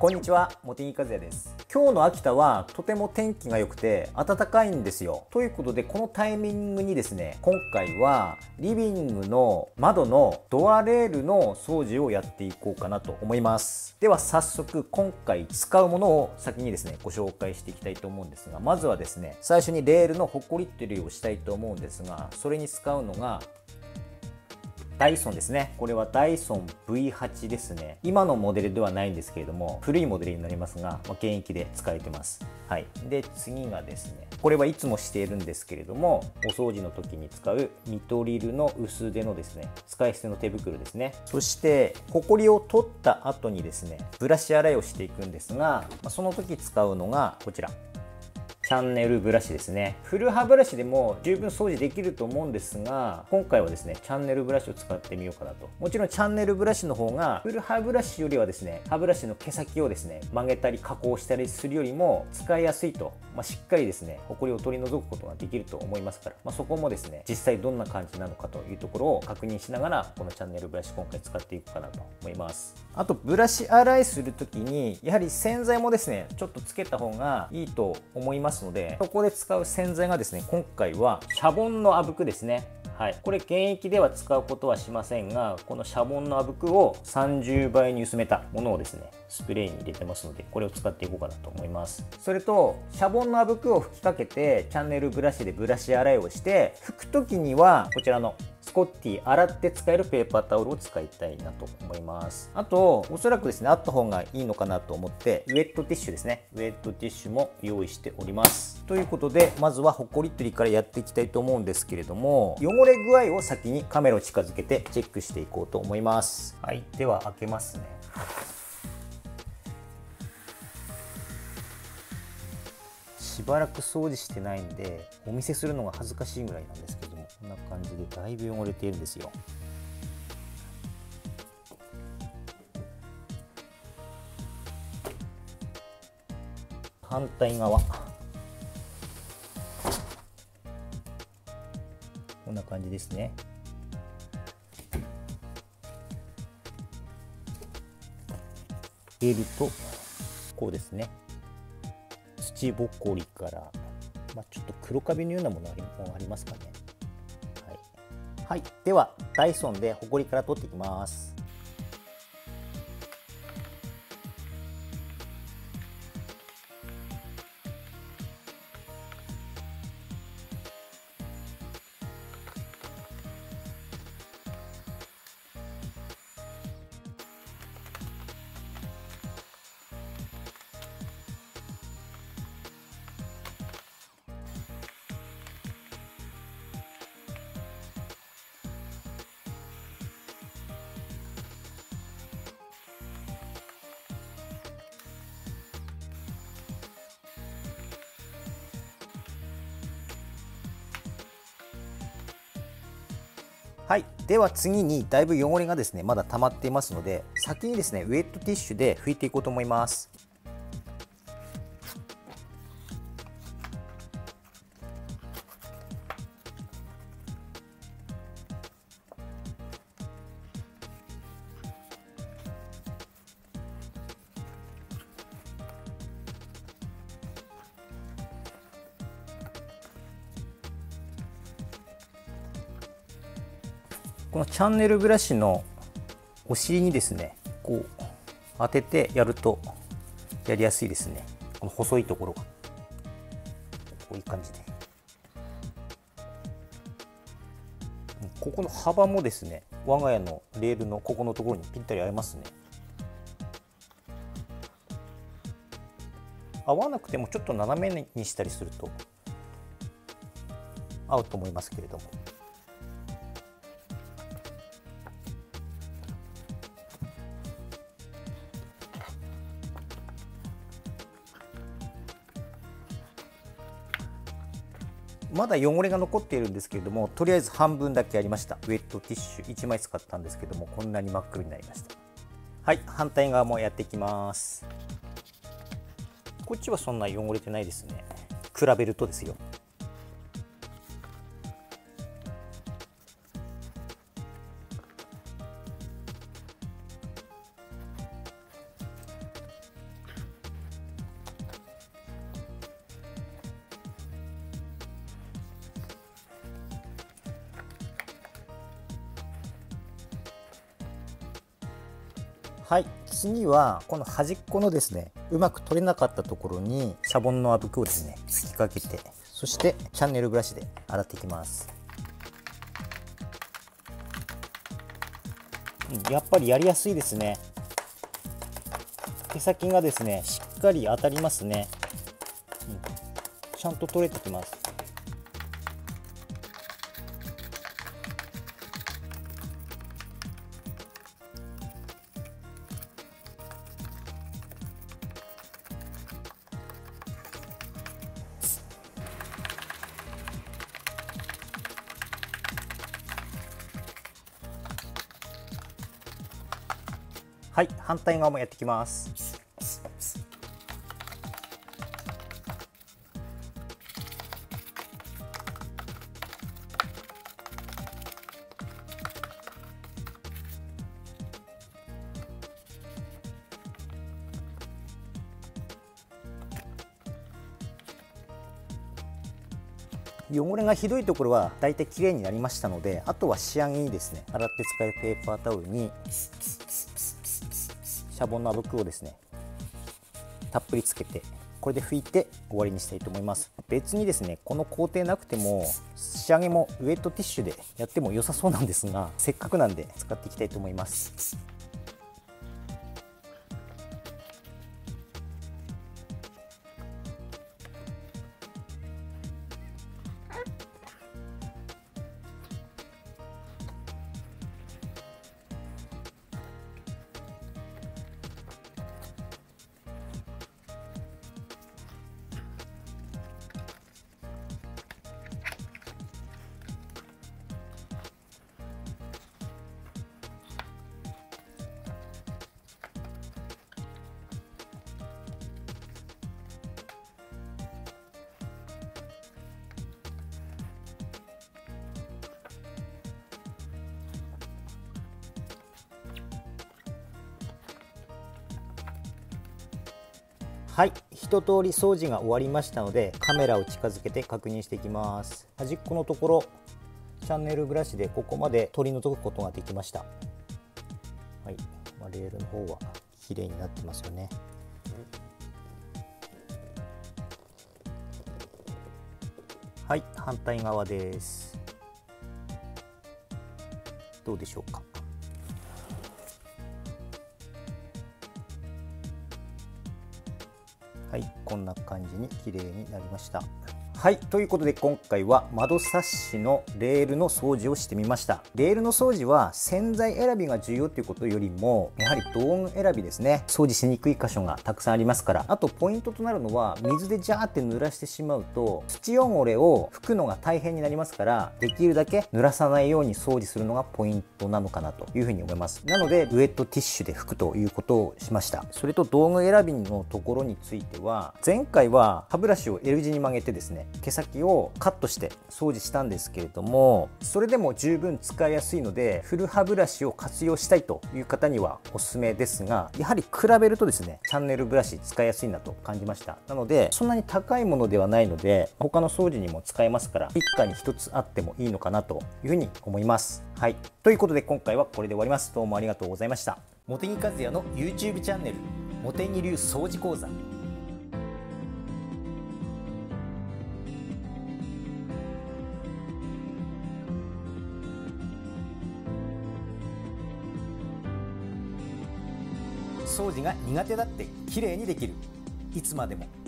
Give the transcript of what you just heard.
こんにちは、茂木和也です。今日の秋田はとても天気が良くて暖かいんですよ。ということでこのタイミングにですね、今回はリビングの窓のドアレールの掃除をやっていこうかなと思います。では早速今回使うものを先にですね、ご紹介していきたいと思うんですが、まずはですね、最初にレールのホコリ取りをしたいと思うんですが、それに使うのがダイソンですね。これはダイソン V8 ですね。今のモデルではないんですけれども、古いモデルになりますが、現役で使えてます。はい。で、次がですね、これはいつもしているんですけれども、お掃除の時に使うニトリルの薄手のですね、使い捨ての手袋ですね。そして、ホコリを取った後にですね、ブラシ洗いをしていくんですが、その時使うのがこちら。チャンネルブラシですね。フル歯ブラシでも十分掃除できると思うんですが、今回はですね、チャンネルブラシを使ってみようかなと。もちろんチャンネルブラシの方がフル歯ブラシよりはですね、歯ブラシの毛先をですね、曲げたり加工したりするよりも使いやすいと、しっかりですね、ホコリを取り除くことができると思いますから、そこもですね、実際どんな感じなのかというところを確認しながら、このチャンネルブラシ今回使っていくかなと思います。あと、ブラシ洗いするときに、やはり洗剤もですね、ちょっとつけた方がいいと思いますので、そこで使う洗剤がですね、今回はシャボンのあぶくですね。はい、これ現役では使うことはしませんが、このシャボンのあぶくを30倍に薄めたものをですね、スプレーに入れてますので、これを使っていこうかなと思います。それとシャボンのあぶくを吹きかけてチャンネルブラシでブラシ洗いをして、拭く時にはこちらのスコッティ洗って使えるペーパータオルを使いたいなと思います。あとおそらくですね、あった方がいいのかなと思って、ウェットティッシュですね、ウェットティッシュも用意しております。ということで、まずはホコリ取りからやっていきたいと思うんですけれども、汚れ具合を先にカメラを近づけてチェックしていこうと思います。はい、では開けますね。しばらく掃除してないんでお見せするのが恥ずかしいぐらいなんですけども、こんな感じでだいぶ汚れているんですよ。反対側こんな感じですね。入れるとこうですね、土ぼこりから、ちょっと黒カビのようなものもありますかね。はい、ではダイソンでホコリから取っていきます。はい、では次にだいぶ汚れがですねまだ溜まっていますので、先にですねウェットティッシュで拭いていこうと思います。このチャンネルブラシのお尻にですねこう当ててやるとやりやすいですね。この細いところがこういう感じで、ここの幅もですね我が家のレールのここのところにぴったり合いますね。合わなくてもちょっと斜めにしたりすると合うと思いますけれども。まだ汚れが残っているんですけれども、とりあえず半分だけありました。ウェットティッシュ1枚使ったんですけども、こんなに真っ黒になりました。はい、反対側もやっていきます。こっちはそんな汚れてないですね、比べるとですよ。 はい、次はこの端っこのですね、うまく取れなかったところにシャボンのあぶくをですね吹きかけて、そしてチャンネルブラシで洗っていきます。やっぱりやりやすいですね。毛先がですねしっかり当たりますね。ちゃんと取れてきます。はい、反対側もやっていきます。汚れがひどいところはだいたい綺麗になりましたので、あとは仕上げにですね、洗って使えるペーパータオルにシャボンのあぶくをですねたっぷりつけて、これで拭いて終わりにしたいと思います。別にですねこの工程なくても仕上げもウエットティッシュでやっても良さそうなんですが、せっかくなんで使っていきたいと思います。はい、一通り掃除が終わりましたので、カメラを近づけて確認していきます。端っこのところチャンネルブラシでここまで取り除くことができました。はい、レールの方は綺麗になってますよね。はい、反対側です。どうでしょうか。はい、こんな感じに綺麗になりました。はい、ということで今回は窓サッシのレールの掃除をしてみました。レールの掃除は洗剤選びが重要ということよりも、やはり道具選びですね。掃除しにくい箇所がたくさんありますから。あとポイントとなるのは、水でジャーって濡らしてしまうと土汚れを拭くのが大変になりますから、できるだけ濡らさないように掃除するのがポイントなのかなというふうに思います。なのでウエットティッシュで拭くということをしました。それと道具選びのところについては、前回は歯ブラシを L 字に曲げてですね、毛先をカットして掃除したんですけれども、それでも十分使いやすいのでフル歯ブラシを活用したいという方にはおすすめですが、やはり比べるとですねチャンネルブラシ使いやすいなと感じました。なのでそんなに高いものではないので、他の掃除にも使えますから、一家に一つあってもいいのかなというふうに思います。はい、ということで今回はこれで終わります。どうもありがとうございました。茂木和也の YouTube チャンネル、茂木流掃除講座。掃除が苦手だって綺麗にできる。いつまでも